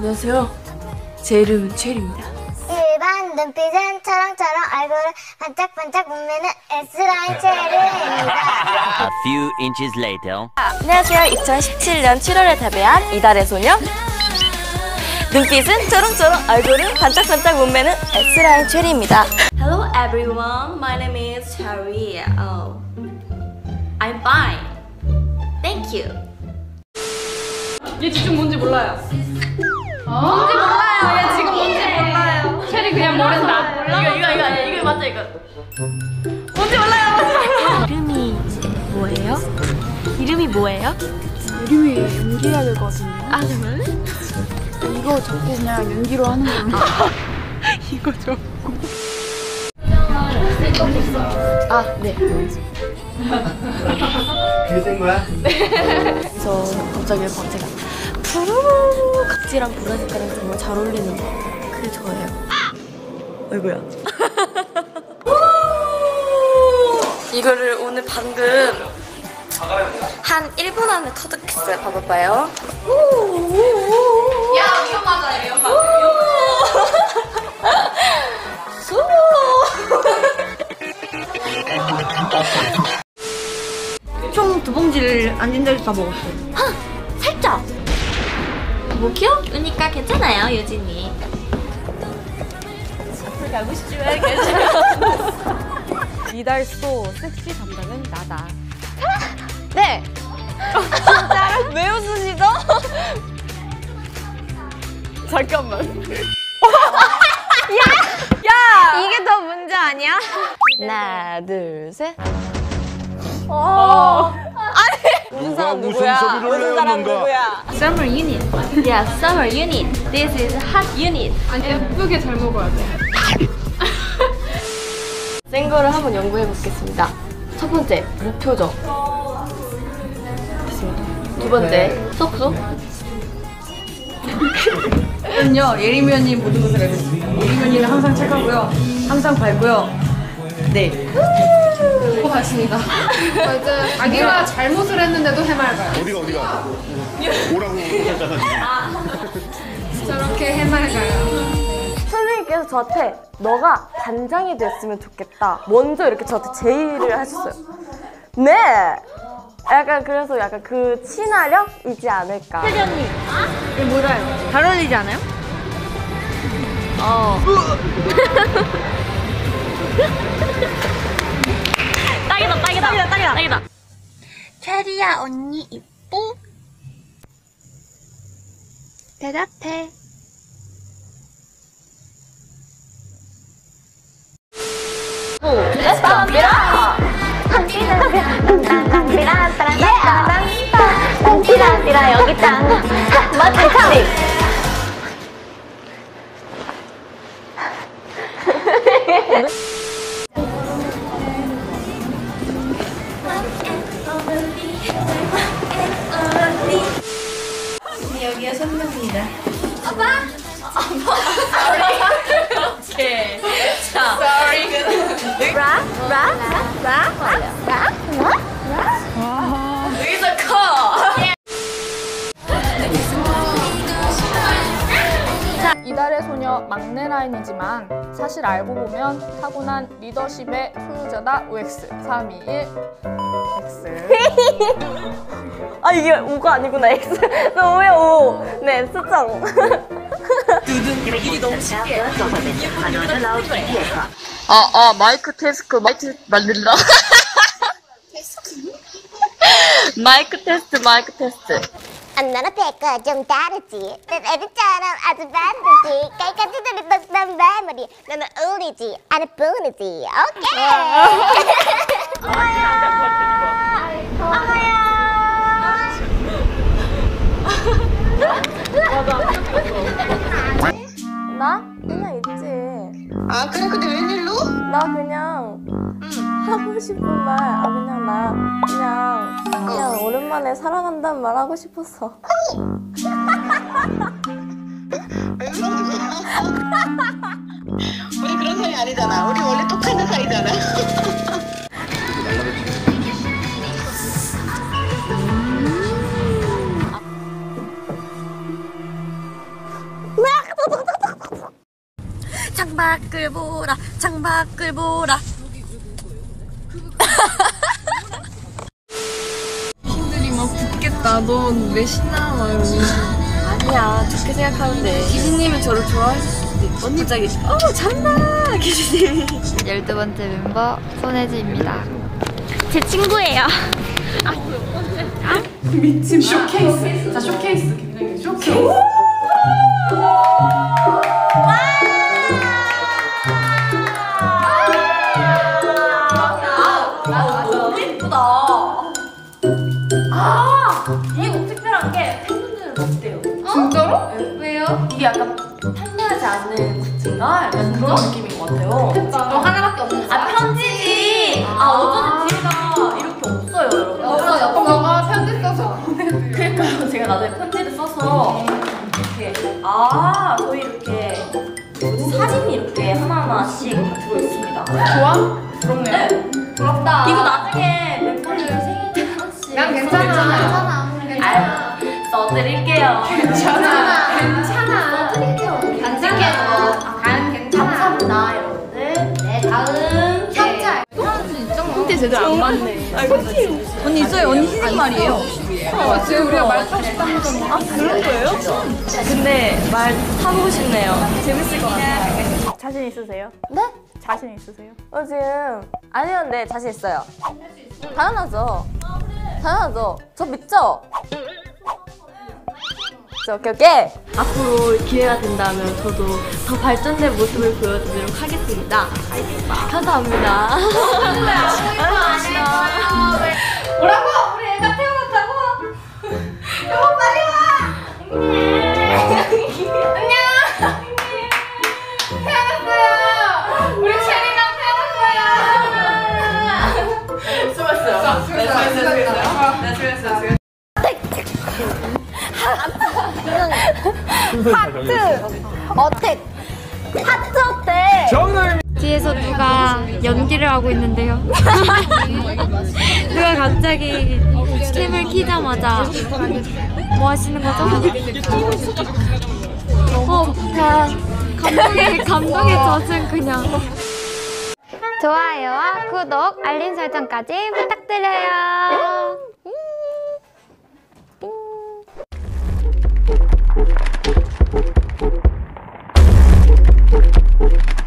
안녕하세요. 제 이름은 체리입니다. 일반 눈빛은 초롱초롱, 얼굴은 반짝반짝, 몸매는 S라인 체리입니다. A few inches later. 안녕하세요. 2017년 7월에 데뷔한 이달의 소녀. 눈빛은 초롱초롱, 얼굴은 반짝반짝, 몸매는 S라인 체리입니다. Hello everyone, my name is Cherry. I'm fine. Thank you. 얘 지금 뭔지 몰라요. 뭔지 몰라요. 얘 지금 뭔지 몰라요. 체리 그냥 모른다. 이거 맞죠 이거? 뭔지 몰라요. 이름이 뭐예요? 이름이 뭐예요? 이름이 연기해야 되거든요. 아 정말요? 이거 적고 그냥 연기로 하는 걸로. 이거 적고. 아 네. 그게 센 거야? 그래서 갑자기 광채가 푸르르 각지랑 보라 색깔이랑 정말 잘 어울리는 거. 그게 저예요. 아이고야. 이거를 오늘 방금 한 1분 안에 터득했어요. 봐봐요. 야, 이거 맞아, 이거 맞아. 총 2봉지를 앉은 데서 다 먹었어요. 살짝! 뭐 귀여우니까 괜찮아요, 유진이. 앞으로 가고 싶지만 괜찮아요. 이달소 섹시 담당은 나다. 네! 진짜로? 왜 웃으시죠? 잠깐만. 이게 더 문제 아니야? 하나, 둘, 셋. 무슨 사람 누구야? 무슨 사람 누구야? Summer unit. Yeah, summer unit. This is hot unit. 아니, 예쁘게 잘 먹어야 돼. 센 거를 한번 연구해 보겠습니다. 첫 번째, 무표정. 됐습니다. 두 번째, 쏙쏙. 저는요, 예림이 언니 모든 것을 알고 있습니다. 예림이 언니는 항상 착하고요. 항상 밝고요. 네. 고맙습니다. 맞아. 자기가 잘못을 했는데도 해맑아요. 어디가? 오라고 했잖아. 저렇게 해맑아요. 선생님께서 저한테 너가 반장이 됐으면 좋겠다. 먼저 이렇게 저한테 제의를 하셨어요. 네! 약간 그래서 약간 그 친화력이지 않을까. 혜리 언니. 이거 뭐라요? 잘 어울리지 않아요? 딱이다. 체리야, 언니 이뻐? 대답해. 랑띠랑 여기 짱. 맞지, 차리? 여기가 선명입니다. 오케이. 자. 여기서 커. 이달의 소녀 막내 라인이지만 사실 알고 보면 타고난 리더십의 소유자다. OX 321 X. 아 이게 5가 아니구나. X. 너 왜 5? 네, 수정. 마이크 테스트 만들라. 마이크 테스트. 안나라 배가 좀 다르지. 난 애들처럼 아주 반드시 깔깔이 들이던 메모리. 너는 울리지 않을 뿐이지. 오케이. 나? 그냥 있지. 아, 그래? 근데 웬일로? 나 그냥 하고 싶은 말. 그냥 오랜만에 사랑한다는 말 하고 싶었어. 우리 그런 사이 아니잖아. 우리 원래 똑같은 사이잖아. 창밖을 보라 창밖을 보라. 팬들이 막 붙겠다. 너 왜 신나? 막 이러고. 아니야 좋게 생각하는데 기진님은 저를 좋아하실 수도 있고 갑자기 잘한다 기진님이. 12번째 멤버 손혜지입니다. 제 친구예요. 지금 쇼케이스. 자, 쇼케이스. 굉장히 쇼케이스. 너무 예쁘다. 이게 너무 특별한 게 팬분들은 없대요. 진짜로? 왜요? 이게 약간 판매하지 않는 굿즈인가? 약간 그런 느낌인 것 같아요. 너 하나밖에 없는 거야? 편지지! 어쩐지 뒤에가 이렇게 없어요, 여러분. 그럼 너가 편지 써서 보내드려. 그러니까요. 제가 나중에 편지를 써서 이렇게 저희 이렇게 사진이 이렇게 하나하나씩 다 들어있습니다. 좋아? 부럽네. 부럽다. 이거 나중에 멤버들 생일 때 하나씩 난 괜찮아. 써드릴게요. 괜찮아. 감사합니다, 여러분들. 네, 다음. 현찰. 근데 제대로 안 맞네. 언니 있어요. 언니 희생 말이에요. 지금 우리가 말 타고 싶다면서. 그런 거예요? 근데 말 타보고 싶네요. 재밌을 것 같아요. 자신 있으세요? 네? 자신 있으세요? 지금 아니요, 네 자신 있어요. 당연하죠. 당연하죠. 저 믿죠? 오케이. 앞으로 기회가 된다면 저도 더 발전된 모습을 보여드리도록 하겠습니다. 감사합니다. 뭐라고? 우리 애가 태어났다고? 여보 빨리 와! 안녕! 태어났어요! 우리 체리가 태어났어요! 수고했어요. 하트 어때? 뒤에서 누가 연기를 하고 있는데요. 누가 갑자기 스텝을 키자마자 뭐 하시는 거죠? 감동에 젖은 그냥. 좋아요와 구독, 알림 설정까지 부탁드려요.